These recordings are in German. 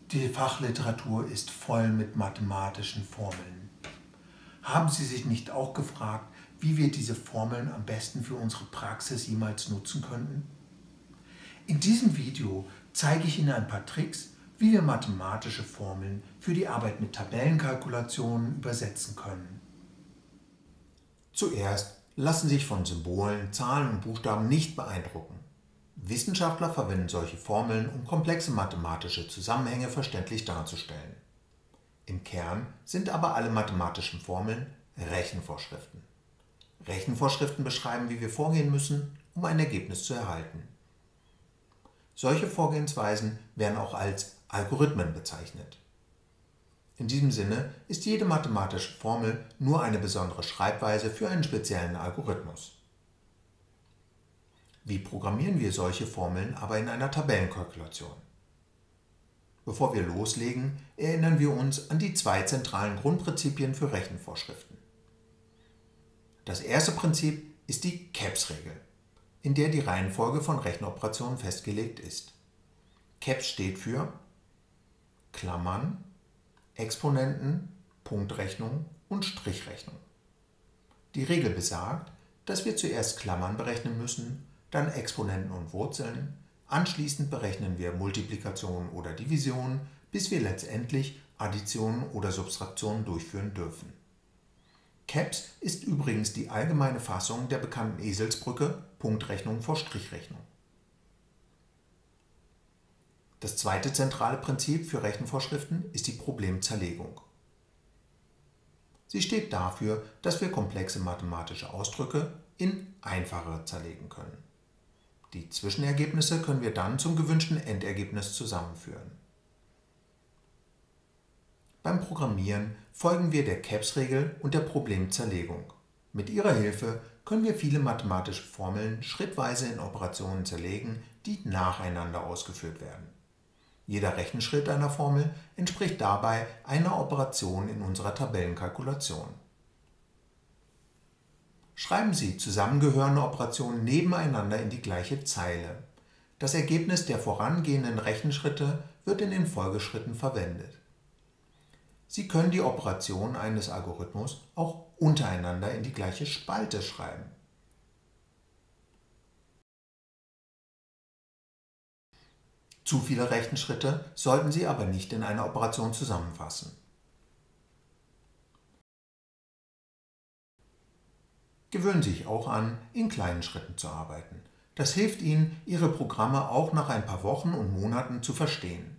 Die Fachliteratur ist voll mit mathematischen Formeln. Haben Sie sich nicht auch gefragt, wie wir diese Formeln am besten für unsere Praxis jemals nutzen könnten? In diesem Video zeige ich Ihnen ein paar Tricks, wie wir mathematische Formeln für die Arbeit mit Tabellenkalkulationen übersetzen können. Zuerst lassen Sie sich von Symbolen, Zahlen und Buchstaben nicht beeindrucken. Wissenschaftler verwenden solche Formeln, um komplexe mathematische Zusammenhänge verständlich darzustellen. Im Kern sind aber alle mathematischen Formeln Rechenvorschriften. Rechenvorschriften beschreiben, wie wir vorgehen müssen, um ein Ergebnis zu erhalten. Solche Vorgehensweisen werden auch als Algorithmen bezeichnet. In diesem Sinne ist jede mathematische Formel nur eine besondere Schreibweise für einen speziellen Algorithmus. Wie programmieren wir solche Formeln aber in einer Tabellenkalkulation? Bevor wir loslegen, erinnern wir uns an die zwei zentralen Grundprinzipien für Rechenvorschriften. Das erste Prinzip ist die CAPS-Regel, in der die Reihenfolge von Rechenoperationen festgelegt ist. CAPS steht für Klammern, Exponenten, Punktrechnung und Strichrechnung. Die Regel besagt, dass wir zuerst Klammern berechnen müssen, dann Exponenten und Wurzeln, anschließend berechnen wir Multiplikation oder Division, bis wir letztendlich Addition oder Subtraktion durchführen dürfen. CAPS ist übrigens die allgemeine Fassung der bekannten Eselsbrücke Punktrechnung vor Strichrechnung. Das zweite zentrale Prinzip für Rechenvorschriften ist die Problemzerlegung. Sie steht dafür, dass wir komplexe mathematische Ausdrücke in einfache zerlegen können. Die Zwischenergebnisse können wir dann zum gewünschten Endergebnis zusammenführen. Beim Programmieren folgen wir der CAPS-Regel und der Problemzerlegung. Mit ihrer Hilfe können wir viele mathematische Formeln schrittweise in Operationen zerlegen, die nacheinander ausgeführt werden. Jeder Rechenschritt einer Formel entspricht dabei einer Operation in unserer Tabellenkalkulation. Schreiben Sie zusammengehörende Operationen nebeneinander in die gleiche Zeile. Das Ergebnis der vorangehenden Rechenschritte wird in den Folgeschritten verwendet. Sie können die Operation eines Algorithmus auch untereinander in die gleiche Spalte schreiben. Zu viele Rechenschritte sollten Sie aber nicht in einer Operation zusammenfassen. Gewöhnen Sie sich auch an, in kleinen Schritten zu arbeiten. Das hilft Ihnen, Ihre Programme auch nach ein paar Wochen und Monaten zu verstehen.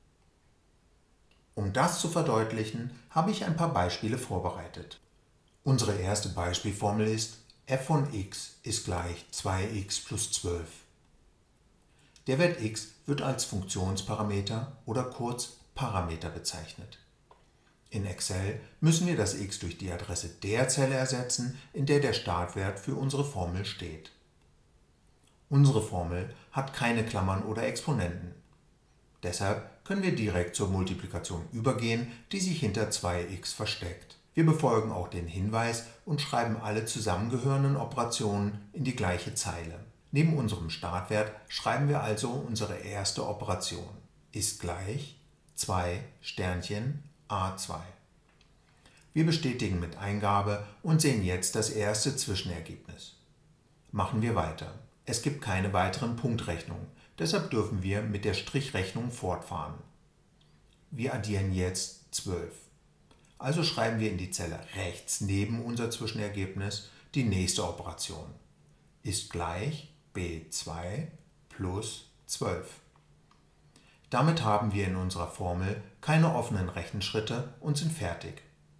Um das zu verdeutlichen, habe ich ein paar Beispiele vorbereitet. Unsere erste Beispielformel ist f von x ist gleich 2x plus 12. Der Wert x wird als Funktionsparameter oder kurz Parameter bezeichnet. In Excel müssen wir das x durch die Adresse der Zelle ersetzen, in der der Startwert für unsere Formel steht. Unsere Formel hat keine Klammern oder Exponenten. Deshalb können wir direkt zur Multiplikation übergehen, die sich hinter 2x versteckt. Wir befolgen auch den Hinweis und schreiben alle zusammengehörenden Operationen in die gleiche Zeile. Neben unserem Startwert schreiben wir also unsere erste Operation. Ist gleich 2 Sternchen A2. Wir bestätigen mit Eingabe und sehen jetzt das erste Zwischenergebnis. Machen wir weiter. Es gibt keine weiteren Punktrechnungen, deshalb dürfen wir mit der Strichrechnung fortfahren. Wir addieren jetzt 12. Also schreiben wir in die Zelle rechts neben unser Zwischenergebnis die nächste Operation. Ist gleich B2 plus 12. Damit haben wir in unserer Formel keine offenen Rechenschritte und sind fertig.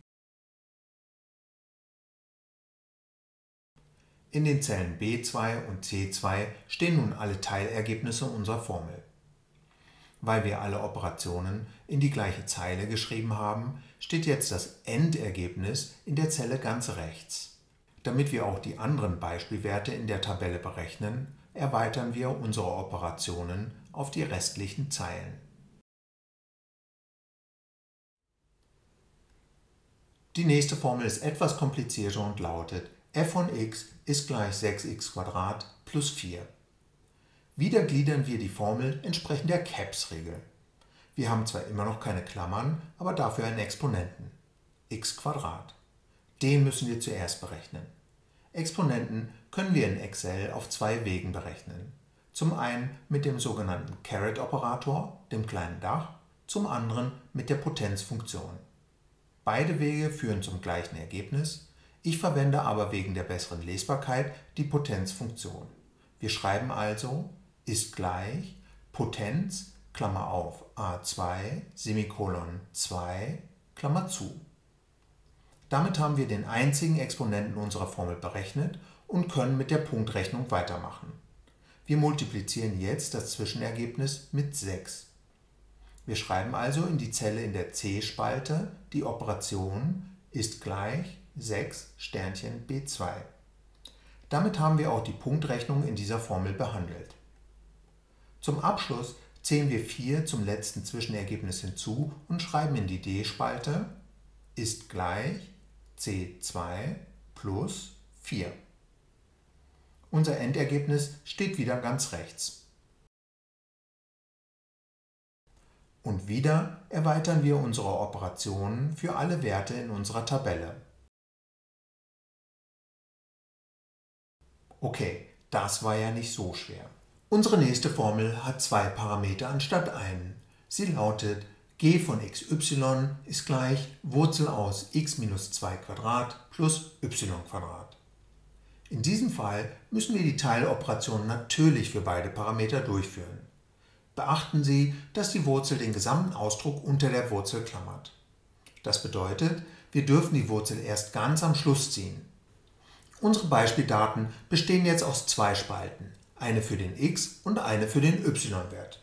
In den Zellen B2 und C2 stehen nun alle Teilergebnisse unserer Formel. Weil wir alle Operationen in die gleiche Zeile geschrieben haben, steht jetzt das Endergebnis in der Zelle ganz rechts. Damit wir auch die anderen Beispielwerte in der Tabelle berechnen, erweitern wir unsere Operationen auf die restlichen Zeilen. Die nächste Formel ist etwas komplizierter und lautet f von x ist gleich 6x² plus 4. Wieder gliedern wir die Formel entsprechend der CAPS-Regel. Wir haben zwar immer noch keine Klammern, aber dafür einen Exponenten, x². Den müssen wir zuerst berechnen. Exponenten können wir in Excel auf zwei Wegen berechnen. Zum einen mit dem sogenannten Caret-Operator, dem kleinen Dach, zum anderen mit der Potenzfunktion. Beide Wege führen zum gleichen Ergebnis. Ich verwende aber wegen der besseren Lesbarkeit die Potenzfunktion. Wir schreiben also ist gleich Potenz, Klammer auf, a2, Semikolon 2, Klammer zu. Damit haben wir den einzigen Exponenten unserer Formel berechnet und können mit der Punktrechnung weitermachen. Wir multiplizieren jetzt das Zwischenergebnis mit 6. Wir schreiben also in die Zelle in der C-Spalte die Operation ist gleich 6 Sternchen B2. Damit haben wir auch die Punktrechnung in dieser Formel behandelt. Zum Abschluss zählen wir 4 zum letzten Zwischenergebnis hinzu und schreiben in die D-Spalte ist gleich C2 plus 4. Unser Endergebnis steht wieder ganz rechts. Und wieder erweitern wir unsere Operationen für alle Werte in unserer Tabelle. Okay, das war ja nicht so schwer. Unsere nächste Formel hat zwei Parameter anstatt einen. Sie lautet g von xy ist gleich Wurzel aus x minus 2² plus y². In diesem Fall müssen wir die Teiloperation natürlich für beide Parameter durchführen. Beachten Sie, dass die Wurzel den gesamten Ausdruck unter der Wurzel klammert. Das bedeutet, wir dürfen die Wurzel erst ganz am Schluss ziehen. Unsere Beispieldaten bestehen jetzt aus zwei Spalten, eine für den x- und eine für den y-Wert.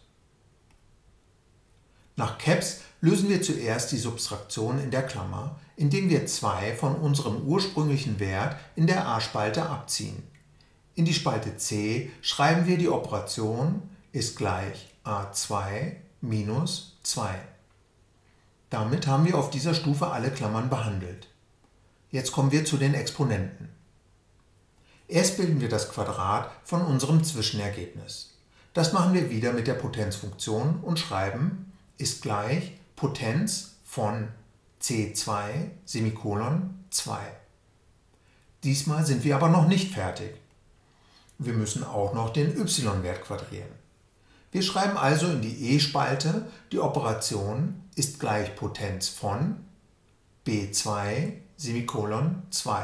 Nach Caps lösen wir zuerst die Subtraktion in der Klammer, indem wir 2 von unserem ursprünglichen Wert in der A-Spalte abziehen. In die Spalte C schreiben wir die Operation ist gleich A2 minus 2. Damit haben wir auf dieser Stufe alle Klammern behandelt. Jetzt kommen wir zu den Exponenten. Erst bilden wir das Quadrat von unserem Zwischenergebnis. Das machen wir wieder mit der Potenzfunktion und schreiben ist gleich Potenz von C2 Semikolon 2. Diesmal sind wir aber noch nicht fertig. Wir müssen auch noch den y-Wert quadrieren. Wir schreiben also in die E-Spalte die Operation ist gleich Potenz von B2 Semikolon 2.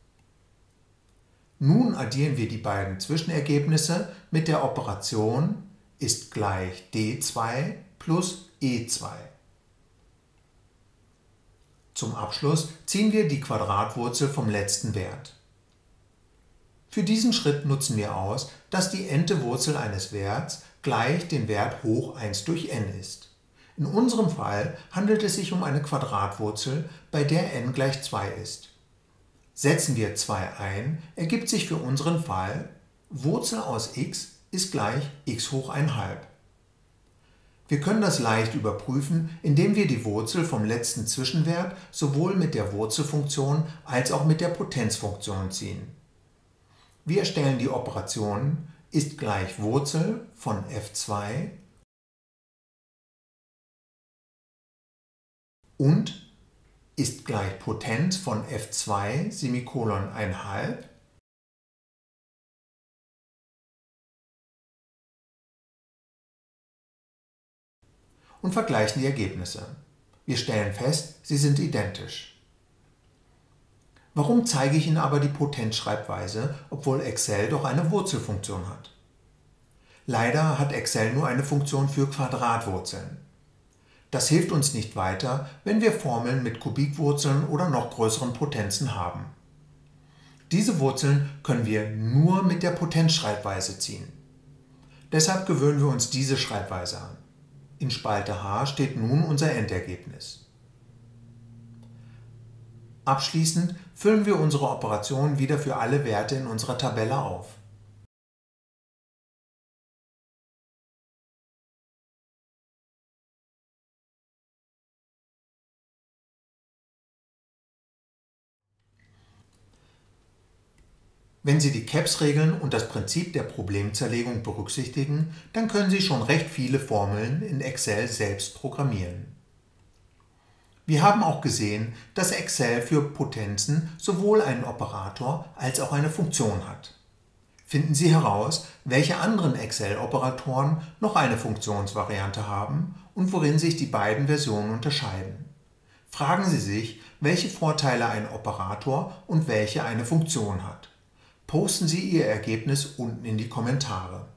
Nun addieren wir die beiden Zwischenergebnisse mit der Operation ist gleich D2 plus E2. Zum Abschluss ziehen wir die Quadratwurzel vom letzten Wert. Für diesen Schritt nutzen wir aus, dass die n-te Wurzel eines Werts gleich dem Wert hoch 1 durch n ist. In unserem Fall handelt es sich um eine Quadratwurzel, bei der n gleich 2 ist. Setzen wir 2 ein, ergibt sich für unseren Fall Wurzel aus x ist gleich x hoch 1/2. Wir können das leicht überprüfen, indem wir die Wurzel vom letzten Zwischenwert sowohl mit der Wurzelfunktion als auch mit der Potenzfunktion ziehen. Wir erstellen die Operation ist gleich Wurzel von f2 und ist gleich Potenz von f2 Semikolon 1/2 und vergleichen die Ergebnisse. Wir stellen fest, sie sind identisch. Warum zeige ich Ihnen aber die Potenzschreibweise, obwohl Excel doch eine Wurzelfunktion hat? Leider hat Excel nur eine Funktion für Quadratwurzeln. Das hilft uns nicht weiter, wenn wir Formeln mit Kubikwurzeln oder noch größeren Potenzen haben. Diese Wurzeln können wir nur mit der Potenzschreibweise ziehen. Deshalb gewöhnen wir uns diese Schreibweise an. In Spalte H steht nun unser Endergebnis. Abschließend füllen wir unsere Operation wieder für alle Werte in unserer Tabelle auf. Wenn Sie die CAPS-Regeln und das Prinzip der Problemzerlegung berücksichtigen, dann können Sie schon recht viele Formeln in Excel selbst programmieren. Wir haben auch gesehen, dass Excel für Potenzen sowohl einen Operator als auch eine Funktion hat. Finden Sie heraus, welche anderen Excel-Operatoren noch eine Funktionsvariante haben und worin sich die beiden Versionen unterscheiden. Fragen Sie sich, welche Vorteile ein Operator und welche eine Funktion hat. Posten Sie Ihr Ergebnis unten in die Kommentare.